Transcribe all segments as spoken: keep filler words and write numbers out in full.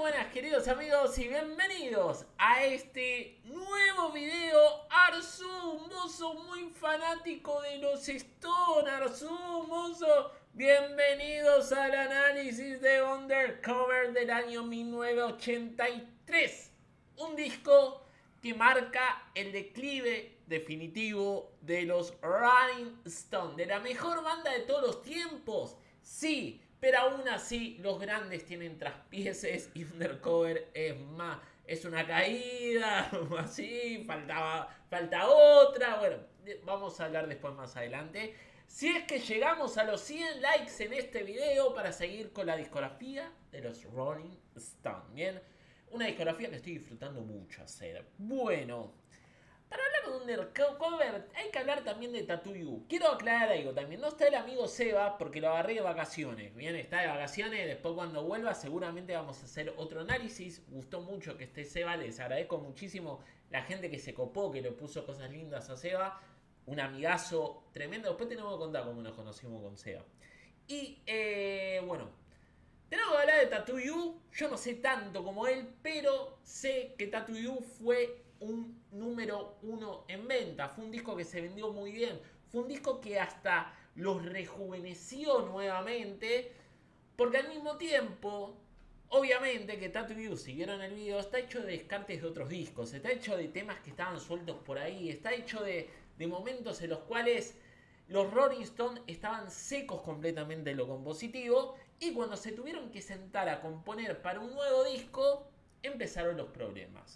buenas queridos amigos y bienvenidos a este nuevo video. Arzu, mozo muy fanático de los Stone. Arzu, mozo, bienvenidos al análisis de Undercover del año mil novecientos ochenta y tres. Un disco que marca el declive definitivo de los Rolling Stones, de la mejor banda de todos los tiempos. Sí, pero aún así los grandes tienen traspieces y Undercover es más, es una caída, así, faltaba, falta otra. Bueno, vamos a hablar después más adelante. Si es que llegamos a los cien likes en este video para seguir con la discografía de los Rolling Stones. Bien, una discografía que estoy disfrutando mucho hacer. Bueno, para hablar de Undercover hay que hablar también de Tattoo You. Quiero aclarar algo también. No está el amigo Seba porque lo agarré de vacaciones. Bien, está de vacaciones. Después cuando vuelva seguramente vamos a hacer otro análisis. Gustó mucho que esté Seba. Les agradezco muchísimo la gente que se copó, que le puso cosas lindas a Seba. Un amigazo tremendo. Después tenemos que contar cómo nos conocimos con Seba. Y eh, bueno, tenemos que hablar de Tattoo You. Yo no sé tanto como él, pero sé que Tattoo You fue un número uno en venta. Fue un disco que se vendió muy bien. Fue un disco que hasta los rejuveneció nuevamente. Porque al mismo tiempo, obviamente que Tattoo You, si vieron el video, está hecho de descartes de otros discos. Está hecho de temas que estaban sueltos por ahí. Está hecho de, de momentos en los cuales los Rolling Stones estaban secos completamente en lo compositivo. Y cuando se tuvieron que sentar a componer para un nuevo disco, empezaron los problemas.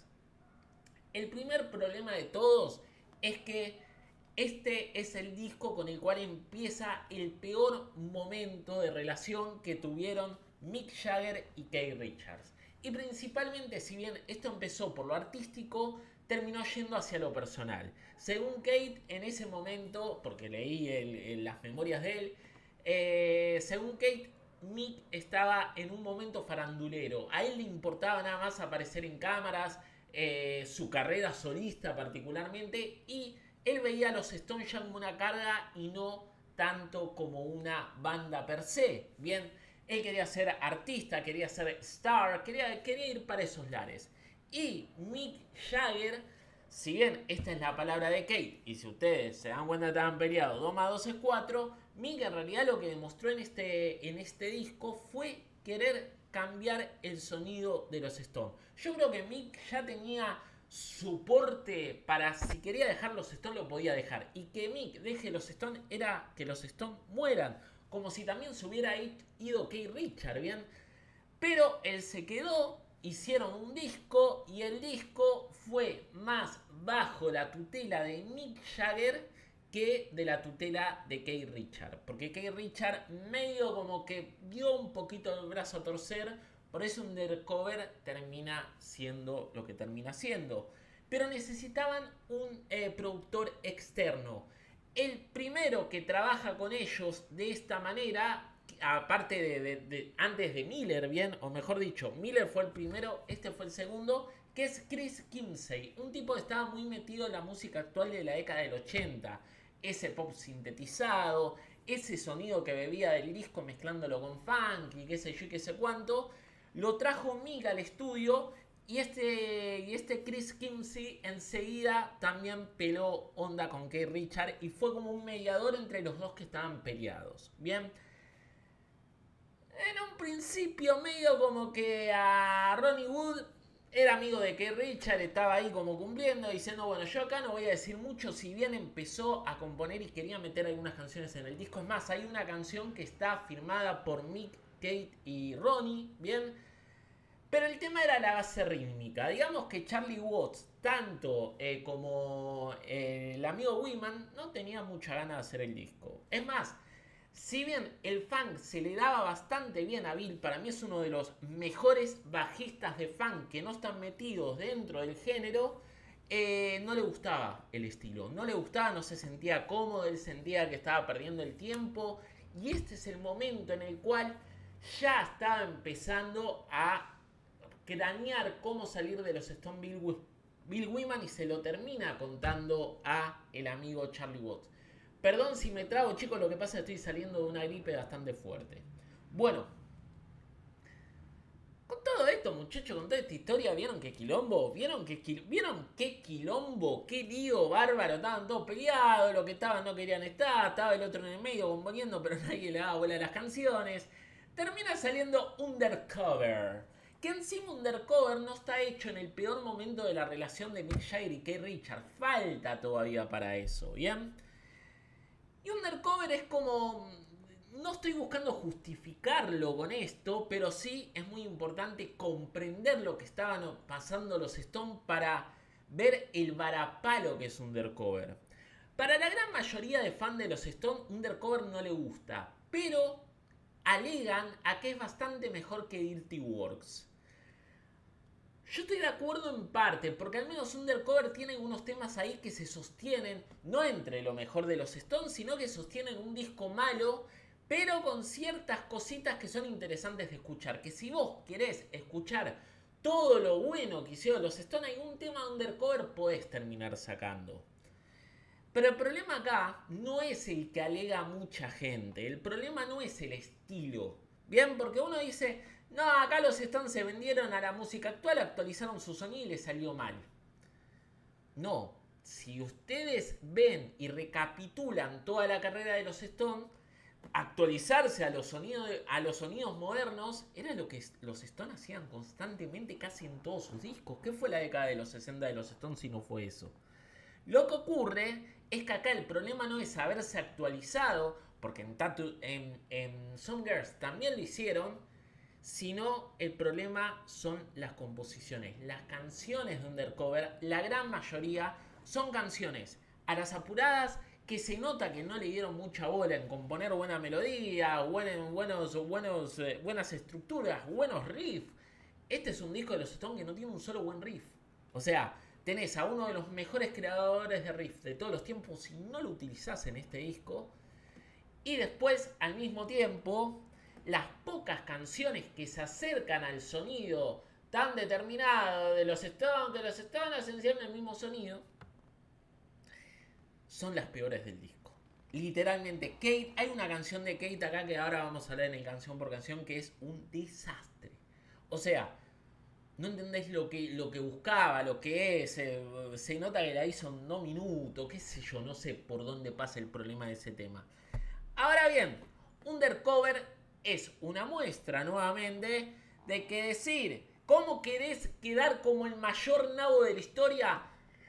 El primer problema de todos es que este es el disco con el cual empieza el peor momento de relación que tuvieron Mick Jagger y Keith Richards. Y principalmente, si bien esto empezó por lo artístico, terminó yendo hacia lo personal. Según Keith, en ese momento, porque leí el, el, las memorias de él, eh, según Keith, Mick estaba en un momento farandulero. A él le importaba nada más aparecer en cámaras, Eh, su carrera solista particularmente, y él veía a los Stones ya como una carga y no tanto como una banda per se. Bien, él quería ser artista, quería ser star, quería, quería ir para esos lares. Y Mick Jagger, si bien esta es la palabra de Keith, y si ustedes se dan cuenta estaban peleados, dos más dos es cuatro, Mick en realidad lo que demostró en este, en este disco fue querer cambiar el sonido de los Stones. Yo creo que Mick ya tenía soporte para, si quería dejar los Stones lo podía dejar, y que Mick deje los Stones era que los Stones mueran, como si también se hubiera ido Keith Richards, bien, pero él se quedó, hicieron un disco y el disco fue más bajo la tutela de Mick Jagger que de la tutela de Keith Richards, porque Keith Richards medio como que dio un poquito el brazo a torcer. Por eso Undercover termina siendo lo que termina siendo. Pero necesitaban un eh, productor externo. El primero que trabaja con ellos de esta manera, aparte de, de, de antes de Miller, bien, o mejor dicho, Miller fue el primero, este fue el segundo, que es Chris Kimsey, un tipo que estaba muy metido en la música actual de la década del ochenta. Ese pop sintetizado, ese sonido que bebía del disco mezclándolo con funk y qué sé yo y qué sé cuánto. Lo trajo Mick al estudio y este, y este Chris Kimsey enseguida también peló onda con Keith Richards y fue como un mediador entre los dos que estaban peleados. Bien, en un principio medio como que a Ronnie Wood era amigo de Keith Richards, estaba ahí como cumpliendo, diciendo, bueno, yo acá no voy a decir mucho, si bien empezó a componer y quería meter algunas canciones en el disco. Es más, hay una canción que está firmada por Mick, Keith y Ronnie, bien. Pero el tema era la base rítmica. Digamos que Charlie Watts, tanto eh, como eh, el amigo Wyman, no tenía mucha ganas de hacer el disco. Es más, si bien el funk se le daba bastante bien a Bill, para mí es uno de los mejores bajistas de funk que no están metidos dentro del género, eh, no le gustaba el estilo. No le gustaba, no se sentía cómodo, él sentía que estaba perdiendo el tiempo. Y este es el momento en el cual ya estaba empezando a cranear cómo salir de los Stones Bill, Bill Wyman, y se lo termina contando a el amigo Charlie Watts. Perdón si me trago, chicos, lo que pasa es que estoy saliendo de una gripe bastante fuerte. Bueno, con todo esto, muchachos, con toda esta historia, ¿vieron qué quilombo? ¿Vieron qué, quil ¿Vieron qué quilombo? ¿Qué lío bárbaro? Estaban todos peleados, los que estaban no querían estar, estaba el otro en el medio componiendo, pero nadie le daba bola a las canciones. Termina saliendo Undercover. Que encima Undercover no está hecho en el peor momento de la relación de Mick Jagger y Keith Richards. Falta todavía para eso, ¿bien? Y Undercover es como... No estoy buscando justificarlo con esto, pero sí es muy importante comprender lo que estaban pasando los Stones para ver el varapalo que es Undercover. Para la gran mayoría de fans de los Stones, Undercover no le gusta, pero alegan a que es bastante mejor que Dirty Works. Yo estoy de acuerdo en parte, porque al menos Undercover tiene unos temas ahí que se sostienen, no entre lo mejor de los Stones, sino que sostienen un disco malo, pero con ciertas cositas que son interesantes de escuchar. Que si vos querés escuchar todo lo bueno que hicieron los Stones, algún tema de Undercover podés terminar sacando. Pero el problema acá no es el que alega mucha gente. El problema no es el estilo. Bien, porque uno dice, no, acá los Stones se vendieron a la música actual, actualizaron su sonido y les salió mal. No, si ustedes ven y recapitulan toda la carrera de los Stones, actualizarse a los sonidos, a los sonidos modernos era lo que los Stones hacían constantemente casi en todos sus discos. ¿Qué fue la década de los sesenta de los Stones si no fue eso? Lo que ocurre es que acá el problema no es haberse actualizado, porque en, Tattoo, en, en Some Girls también lo hicieron, sino el problema son las composiciones. Las canciones de Undercover, la gran mayoría, son canciones a las apuradas, que se nota que no le dieron mucha bola en componer buena melodía, buen, buenos, buenos, eh, buenas estructuras, buenos riffs. Este es un disco de los Stones que no tiene un solo buen riff. O sea, tenés a uno de los mejores creadores de riff de todos los tiempos y no lo utilizás en este disco. Y después, al mismo tiempo, las pocas canciones que se acercan al sonido tan determinado de los Stones, que los Stones hacen siempre el mismo sonido, son las peores del disco. Literalmente, Kate, hay una canción de Kate acá que ahora vamos a leer en canción por canción que es un desastre. O sea, no entendéis lo que, lo que buscaba, lo que es, eh, se nota que la hizo en dos minutos, qué sé yo, no sé por dónde pasa el problema de ese tema. Ahora bien, Undercover es una muestra nuevamente de que decir, ¿cómo querés quedar como el mayor nabo de la historia?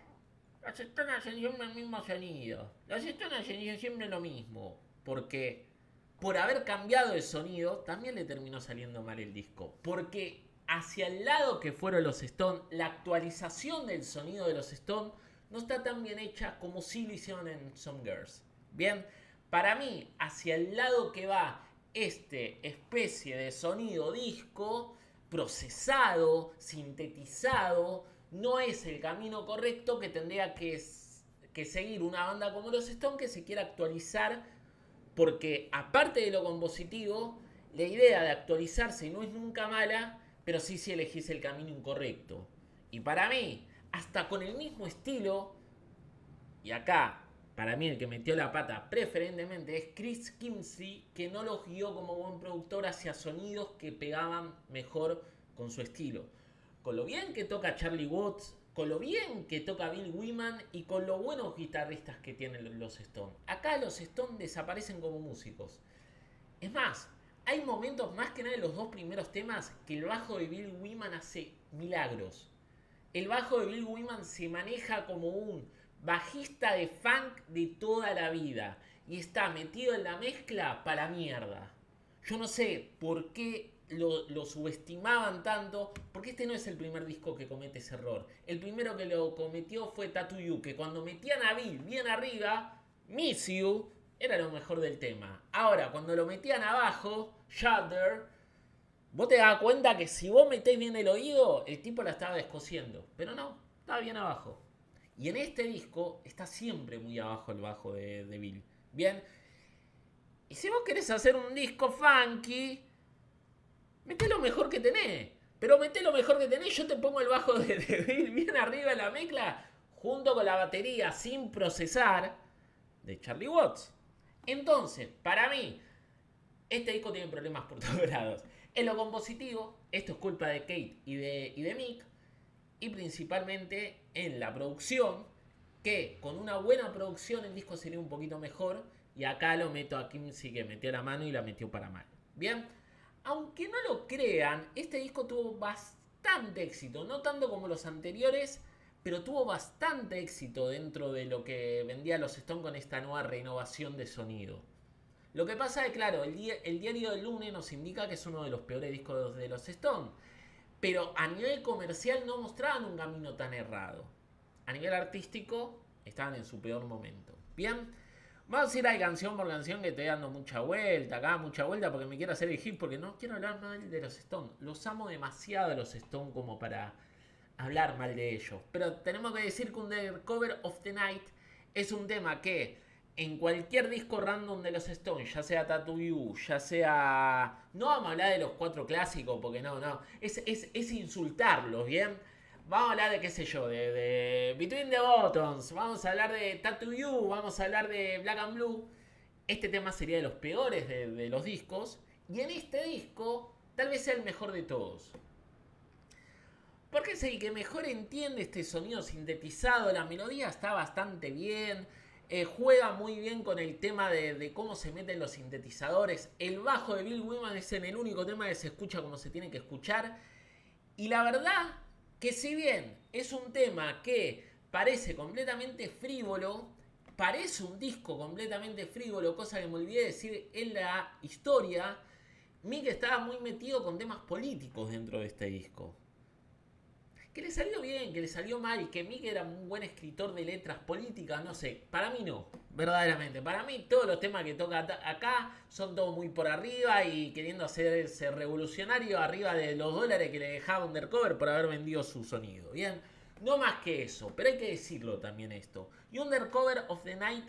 Los Stones hacen siempre el mismo sonido. Los Stones hacen siempre lo mismo. Porque por haber cambiado el sonido, también le terminó saliendo mal el disco. Porque hacia el lado que fueron los Stones, la actualización del sonido de los Stones no está tan bien hecha como sí lo hicieron en Some Girls. Bien, para mí, hacia el lado que va este especie de sonido disco, procesado, sintetizado, no es el camino correcto que tendría que, que seguir una banda como los Stones que se quiera actualizar, porque aparte de lo compositivo, la idea de actualizarse no es nunca mala, pero sí si elegís el camino incorrecto. Y para mí, hasta con el mismo estilo, y acá, para mí el que metió la pata preferentemente es Chris Kimsey, que no los guió como buen productor hacia sonidos que pegaban mejor con su estilo. Con lo bien que toca Charlie Watts, con lo bien que toca Bill Wyman y con los buenos guitarristas que tienen los Stones. Acá los Stones desaparecen como músicos. Es más, hay momentos más que nada en los dos primeros temas que el bajo de Bill Wyman hace milagros. El bajo de Bill Wyman se maneja como un bajista de funk de toda la vida y está metido en la mezcla para mierda. Yo no sé por qué Lo, lo subestimaban tanto, porque este no es el primer disco que comete ese error. El primero que lo cometió fue Tattoo You, que cuando metían a Bill bien arriba, Miss You era lo mejor del tema. Ahora, cuando lo metían abajo, Shudder, vos te das cuenta que si vos metés bien el oído, el tipo la estaba descosiendo. Pero no, estaba bien abajo. Y en este disco está siempre muy abajo el bajo de, de Bill. Bien. Y si vos querés hacer un disco funky, meté lo mejor que tenés. Pero meté lo mejor que tenés. Yo te pongo el bajo de, de Bill bien arriba en la mezcla, junto con la batería sin procesar de Charlie Watts. Entonces, para mí, este disco tiene problemas por todos lados. En lo compositivo, esto es culpa de Kate y de, y de Mick, y principalmente en la producción, que con una buena producción el disco sería un poquito mejor, y acá lo meto a Kimsey, que metió la mano y la metió para mal. Bien, aunque no lo crean, este disco tuvo bastante éxito, no tanto como los anteriores, pero tuvo bastante éxito dentro de lo que vendía los Stones con esta nueva renovación de sonido. Lo que pasa es, claro, el, di el diario del lunes nos indica que es uno de los peores discos de los Stones, pero a nivel comercial no mostraban un camino tan errado. A nivel artístico estaban en su peor momento. Bien, vamos a ir a canción por canción, que estoy dando mucha vuelta acá, mucha vuelta, porque me quiero hacer el hit, porque no quiero hablar mal de los Stones. Los amo demasiado a los Stones como para hablar mal de ellos. Pero tenemos que decir que Undercover of the Night es un tema que en cualquier disco random de los Stones, ya sea Tattoo You, ya sea... No vamos a hablar de los cuatro clásicos, porque no, no. Es, es, es insultarlos, ¿bien? Vamos a hablar de, qué sé yo, de, de Between the Buttons, vamos a hablar de Tattoo You, vamos a hablar de Black and Blue. Este tema sería de los peores de, de los discos. Y en este disco, tal vez sea el mejor de todos. Porque es el que mejor entiende este sonido sintetizado. La melodía está bastante bien. Eh, juega muy bien con el tema de, de cómo se meten los sintetizadores. El bajo de Bill Wyman es en el único tema que se escucha como se tiene que escuchar. Y la verdad que si bien es un tema que parece completamente frívolo, parece un disco completamente frívolo, cosa que me olvidé decir en la historia, Mick estaba muy metido con temas políticos dentro de este disco. Que le salió bien, que le salió mal, que Mick era un buen escritor de letras políticas, no sé, para mí no, verdaderamente. Para mí todos los temas que toca acá son todos muy por arriba y queriendo hacerse revolucionario arriba de los dólares que le dejaba Undercover por haber vendido su sonido, ¿bien? No más que eso, pero hay que decirlo también esto. Y Undercover of the Night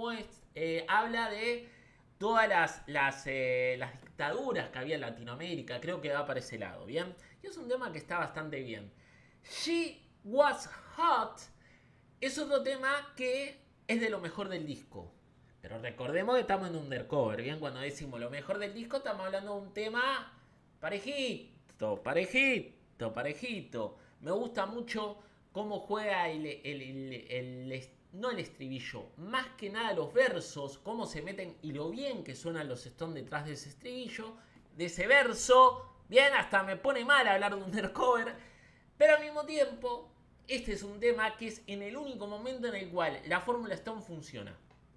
eh, habla de todas las, las, eh, las dictaduras que había en Latinoamérica, creo que va para ese lado, ¿bien? Y es un tema que está bastante bien. She Was Hot es otro tema que es de lo mejor del disco. Pero recordemos que estamos en Undercover, ¿bien? Cuando decimos lo mejor del disco, estamos hablando de un tema parejito, parejito, parejito. Me gusta mucho cómo juega el, el, el, el, el no el estribillo, más que nada los versos, cómo se meten y lo bien que suenan los Stones detrás de ese estribillo, de ese verso. Bien, hasta me pone mal hablar de Undercover. Pero al mismo tiempo, este es un tema que es en el único momento en el cual la fórmula Stone funciona.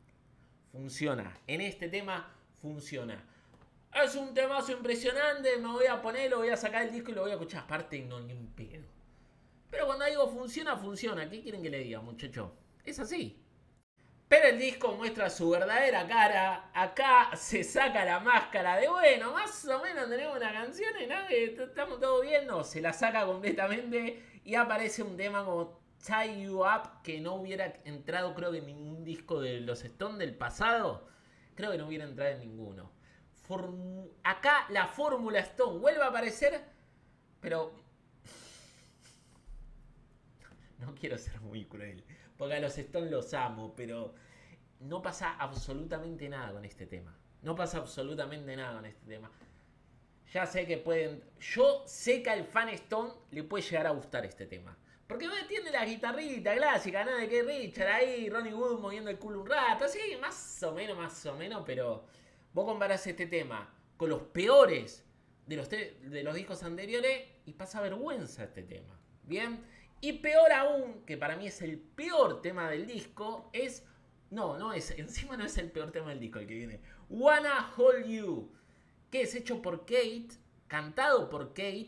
Funciona. En este tema funciona. Es un temazo impresionante, me voy a poner, lo voy a sacar el disco y lo voy a escuchar. Aparte, no, ni un pedo. Pero cuando digo funciona, funciona. ¿Qué quieren que le diga, muchacho? Es así. Pero el disco muestra su verdadera cara. Acá se saca la máscara de, bueno, más o menos tenemos una canción, ¿no? Que estamos todos viendo. Se la saca completamente y aparece un tema como Tie You Up, que no hubiera entrado, creo que en ningún disco de los Stones del pasado. Creo que no hubiera entrado en ninguno. Form Acá la fórmula Stone vuelve a aparecer, pero no quiero ser muy cruel, porque a los Stones los amo, pero no pasa absolutamente nada con este tema. No pasa absolutamente nada con este tema. Ya sé que pueden... Yo sé que al fan Stone le puede llegar a gustar este tema. Porque no tiene la guitarrita clásica, ¿no? De que Richard ahí, Ronnie Wood moviendo el culo un rato. Sí, más o menos, más o menos, pero... Vos comparás este tema con los peores de los, de los discos anteriores y pasa vergüenza este tema. ¿Bien? Y peor aún, que para mí es el peor tema del disco, es... No, no es... Encima no es el peor tema del disco el que viene. Wanna Hold You, que es hecho por Kate, cantado por Kate.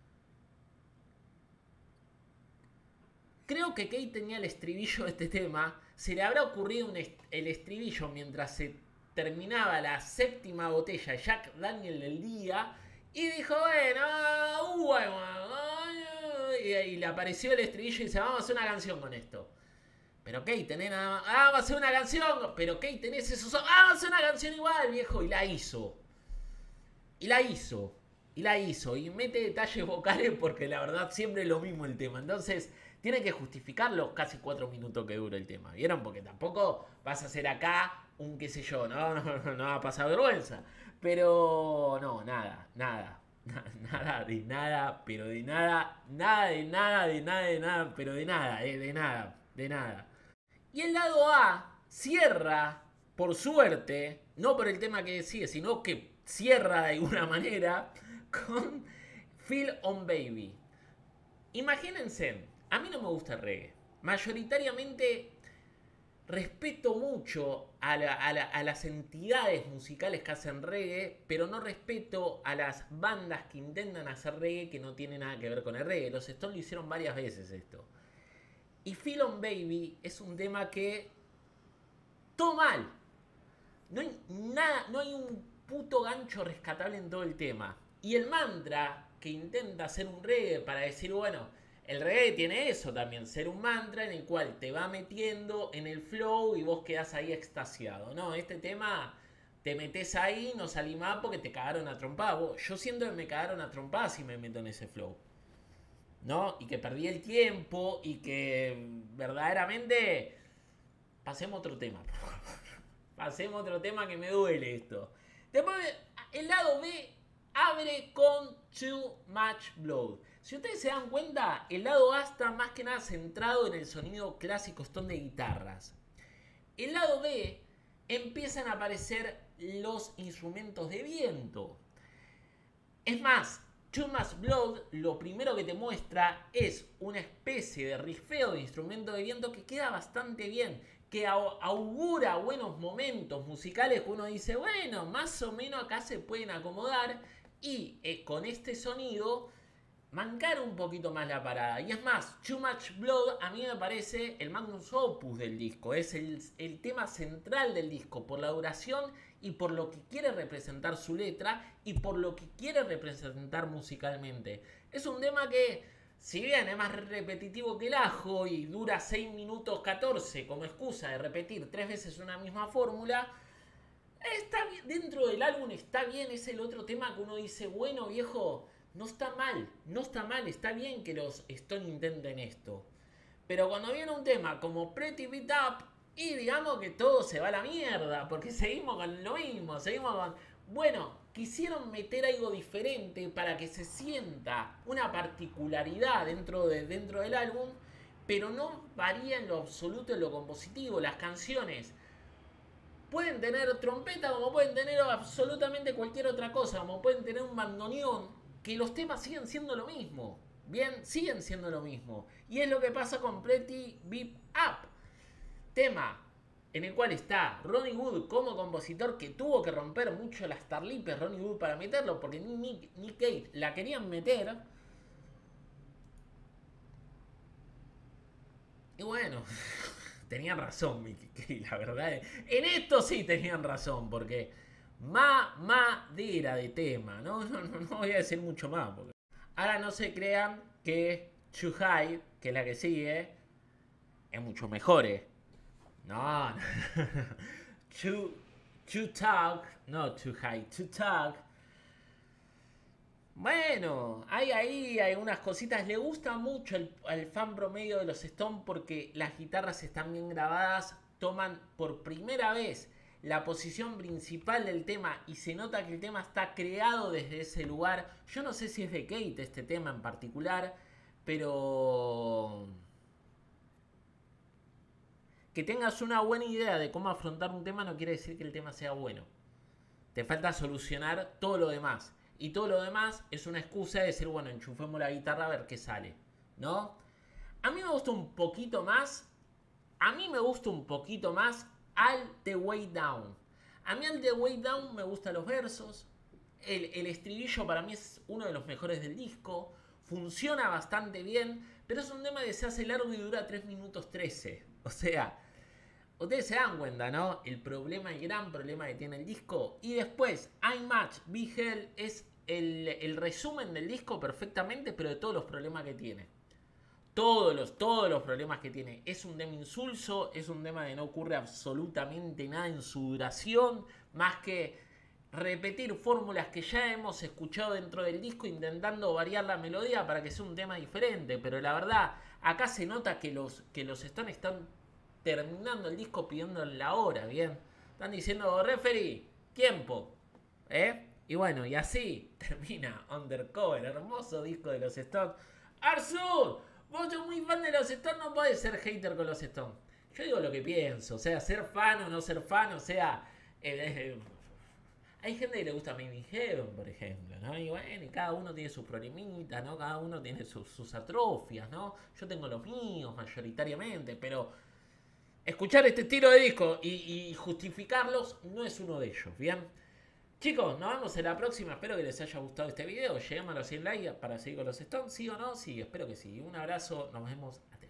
Creo que Kate tenía el estribillo de este tema. Se le habrá ocurrido un est el estribillo mientras se terminaba la séptima botella Jack Daniel del día. Y dijo, bueno, bueno, y, y le apareció el estribillo y dice, vamos a hacer una canción con esto. Pero Kate, tenés nada más. Ah, vamos a hacer una canción. Pero Kate, tenés esos... Ah, vamos a hacer una canción igual, viejo. Y la hizo. Y la hizo. Y la hizo. Y mete detalles vocales porque la verdad siempre es lo mismo el tema. Entonces, tiene que justificar los casi cuatro minutos que dura el tema. ¿Vieron? Porque tampoco vas a hacer acá un qué sé yo. No, no, no, no va a pasar vergüenza. Pero no, nada, nada. Nada de nada, pero de nada, nada de nada, de nada, de nada, pero de nada, eh, de nada, de nada. Y el lado A cierra, por suerte, no por el tema que sigue, sino que cierra de alguna manera con Feel on Baby. Imagínense, a mí no me gusta el reggae. Mayoritariamente respeto mucho a, la, a, la, a, las entidades musicales que hacen reggae, pero no respeto a las bandas que intentan hacer reggae que no tienen nada que ver con el reggae. Los Stones lo hicieron varias veces esto. Y Feel on Baby es un tema que todo mal. No hay nada, no hay un puto gancho rescatable en todo el tema. Y el mantra que intenta hacer un reggae para decir, bueno, el reggae tiene eso también, ser un mantra en el cual te va metiendo en el flow y vos quedás ahí extasiado. No, este tema te metes ahí, no salís más porque te cagaron a trompadas. Yo siento que me cagaron a trompadas si me meto en ese flow. ¿No? Y que perdí el tiempo y que verdaderamente... Pasemos a otro tema. Pasemos a otro tema que me duele esto. Después, el lado B abre con Too Much Blood. Si ustedes se dan cuenta, el lado A está más que nada centrado en el sonido clásico stone de guitarras. El lado B empiezan a aparecer los instrumentos de viento. Es más, Too Much Blood lo primero que te muestra es una especie de rifeo de instrumento de viento que queda bastante bien, que augura buenos momentos musicales que uno dice, bueno, más o menos acá se pueden acomodar y eh, con este sonido mancar un poquito más la parada. Y es más, Too Much Blood a mí me parece el magnus opus del disco, es el, el tema central del disco por la duración y por lo que quiere representar su letra y por lo que quiere representar musicalmente. Es un tema que, si bien es más repetitivo que el ajo y dura seis minutos catorce como excusa de repetir tres veces una misma fórmula, está bien, dentro del álbum está bien, es el otro tema que uno dice, bueno viejo, no está mal, no está mal, está bien que los Stones intenten esto. Pero cuando viene un tema como Pretty Beat Up, y digamos que todo se va a la mierda, porque seguimos con lo mismo, seguimos con... Bueno, quisieron meter algo diferente para que se sienta una particularidad dentro, de, dentro del álbum, pero no varía en lo absoluto en lo compositivo. Las canciones pueden tener trompeta como pueden tener absolutamente cualquier otra cosa, como pueden tener un bandoneón, que los temas siguen siendo lo mismo. Bien, siguen siendo lo mismo. Y es lo que pasa con Pretty Beat Up. Tema en el cual está Ronnie Wood como compositor, que tuvo que romper mucho las tarlipes Ronnie Wood para meterlo, porque Nick, Nick Cave la querían meter. Y bueno, tenían razón Mickey Cave, la verdad. En esto sí tenían razón, porque mamadera de tema. No, no, no, no voy a decir mucho más. Porque... Ahora no se crean que Too High, que es la que sigue, es mucho mejor. ¿eh? No, no. Too, too Talk, no Too High, Too Talk. Bueno, hay ahí algunas cositas. Le gusta mucho el, al fan promedio de los Stones porque las guitarras están bien grabadas. Toman por primera vez la posición principal del tema y se nota que el tema está creado desde ese lugar. Yo no sé si es de Kate este tema en particular, pero... Que tengas una buena idea de cómo afrontar un tema no quiere decir que el tema sea bueno. Te falta solucionar todo lo demás. Y todo lo demás es una excusa de decir, bueno, enchufemos la guitarra a ver qué sale. ¿No? A mí me gusta un poquito más. A mí me gusta un poquito más All the Way Down. A mí All the Way Down me gustan los versos. El, el estribillo para mí es uno de los mejores del disco. Funciona bastante bien. Pero es un tema que se hace largo y dura tres minutos trece. O sea... Ustedes se dan cuenta, ¿no? El problema, el gran problema que tiene el disco. Y después, I Match, Be Hell es el, el resumen del disco perfectamente, pero de todos los problemas que tiene. Todos los, todos los problemas que tiene. Es un tema insulso, es un tema que no ocurre absolutamente nada en su duración, más que repetir fórmulas que ya hemos escuchado dentro del disco, intentando variar la melodía para que sea un tema diferente. Pero la verdad, acá se nota que los, que los Stones están terminando el disco pidiendo la hora, ¿bien? Están diciendo, referee, tiempo, ¿eh? Y bueno, y así termina Undercover, hermoso disco de los Stones. Arzu, vos sos muy fan de los Stones, no podés ser hater con los Stones. Yo digo lo que pienso, o sea, ser fan o no ser fan, o sea... eh, eh, hay gente que le gusta Made Heaven, por ejemplo, ¿no? Y bueno, y cada uno tiene sus problemitas, ¿no? Cada uno tiene sus, sus atrofias, ¿no? Yo tengo los míos mayoritariamente, pero escuchar este estilo de disco y, y justificarlos no es uno de ellos, ¿bien? Chicos, nos vemos en la próxima. Espero que les haya gustado este video. Llegamos a los cien likes para seguir con los Stones. ¿Sí o no? Sí, espero que sí. Un abrazo. Nos vemos. Hasta